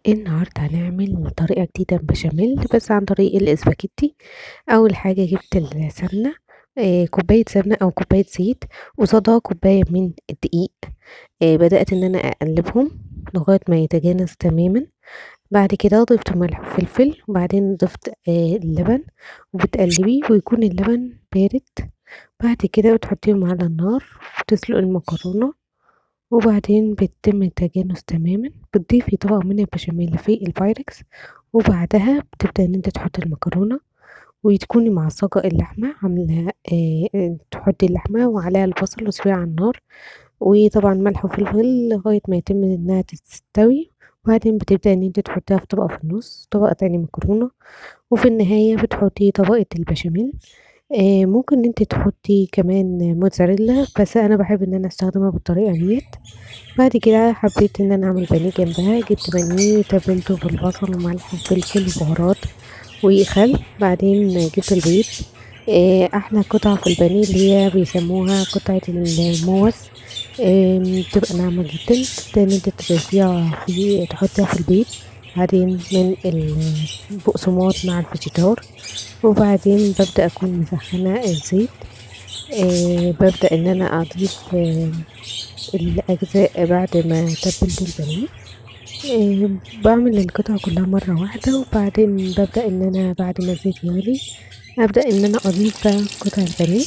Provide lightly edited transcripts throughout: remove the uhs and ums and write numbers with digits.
النهاردة هنعمل طريقة جديدة بشاميل بس عن طريق الاسباجيتي. أول حاجة جبت السمنة، كوباية سمنة أو كوباية زيت، قصادها كوباية من الدقيق. بدأت إن أنا أقلبهم لغاية ما يتجانس تماما. بعد كده ضفت ملح وفلفل وبعدين ضفت اللبن وبتقلبيه ويكون اللبن بارد. بعد كده بتحطيهم على النار وتسلق المكرونة، وبعدين بيتم التجانس تماما. بتضيفي طبقة من البشاميل في البايركس، وبعدها بتبدأ ان انت تحطي المكرونة وتكوني معصجة اللحمة، عاملة تحطي اللحمة وعليها البصل وتسيبيها على النار، وطبعا ملح وفلفل لغاية ما يتم انها تستوي. وبعدين بتبدأ ان انت تحطيها في طبقة في النص، طبقة تاني مكرونة، وفي النهاية بتحطي طبقة البشاميل. ممكن إن أنتِ تحطي كمان موتزاريلا، بس أنا باحب إن أنا أستخدمها بالطريقة ديّة. بعد كده حبيت إن أنا أعمل بانيه جنبها، جبت بانيه تبلته بالبصل وملح وفلفل وبهارات وخل. بعدين جبت البيض، أحلى قطعة في البانيه اللي هي بيسموها قطعة الموز، بتبقى ناعمة جدًا. تبدئي إن أنتِ تحطيها في البيض، بعدين من البقسماط مع الفيجيتار، وبعدين بابدأ أكون مسخنة الزيت. بابدأ إن أنا أضيف الأجزاء بعد ما تبلت البانيه. باعمل القطعة كلها مرة واحدة، وبعدين بابدأ إن أنا بعد ما الزيت يغلي أبدأ إن أنا أضيف بقى قطع البانيه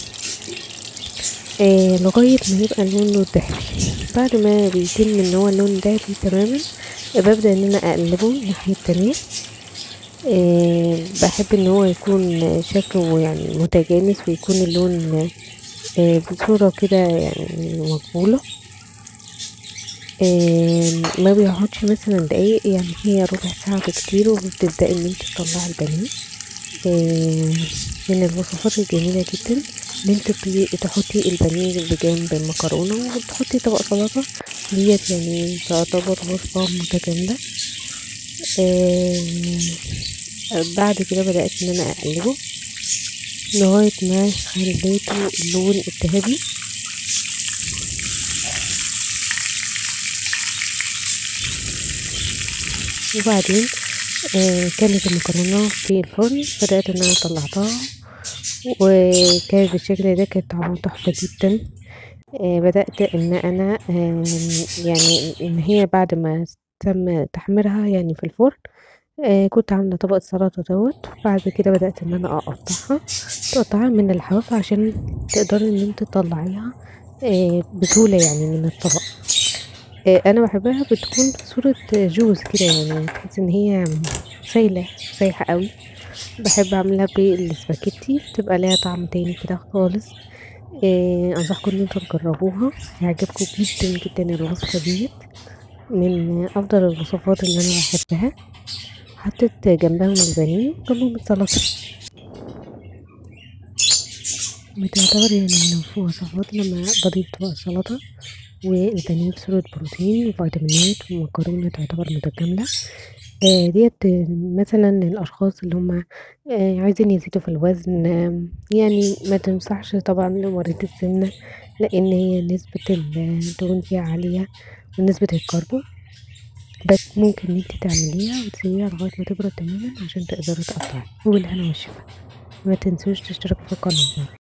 لغاية ما يبقى لونه دهبي. بعد ما بيتم إن هو اللون دهبي تماما، بابدأ إن أنا أقلبه الناحية التانية. باحب إن هو يكون شكله يعني متجانس ويكون اللون بصورة كده يعني مقبولة. ما بيقعدش مثلا دقايق، يعني هي ربع ساعة بكتير، وبتبدأي إن انت تطلعي البانيه. من الوصفات الجميلة جدا إن انت تحطي البانيه بجنب المكرونة وتحطي طبق سلطة ديت، يعني تعتبر وصفة متكاملة. بعد كده بدأت إن أنا أقلبه لغاية ما خليته اللون الذهبي. وبعدين كانت المكرونة في الفرن، بدأت إن أنا طلعتها وكانت بالشكل ده، كانت طعمها تحفة جدا. بدأت إن أنا يعني إن هي بعد ما تم تحميرها يعني في الفرن، كنت عاملة طبق السلطة دوت. بعد كده بدأت إن أنا تقطعها من الحواف عشان تقدري إن انت تطلعيها بسهولة يعني من الطبق. أنا باحبها بتكون في صورة جوز كده، يعني تحسي إن هي سايحة أوي. باحب أعملها بالاسباجيتي، بتبقى ليها طعم تاني كده خالص. أنصحكم إن انتم تجربوها، هيعجبكم جدًا جدًا الوصفة ديّة، من أفضل الوصفات اللي أنا باحبها. حطيت جنبهم البانيه وجنبهم السلطة، بتعتبر يعني من وصفات لما باضيف طبق سلطة والبانيه بصورة بروتين وفيتامينات ومكرونة تعتبر متكاملة. ديّة مثلًا للأشخاص اللي هُم عايزين يزيدوا في الوزن، يعني ما تنصحش طبعًا لمريض السمنة، لإن هي نسبة الدهون فيها عالية ونسبة الكربو. بس ممكن إن أنتِ تعمليها وتسيبيها لغاية ما تبرد تمامًا عشان تقدري تقطّعي، وبالهنا والشفا. ما تنسوش تشتركوا في القناة.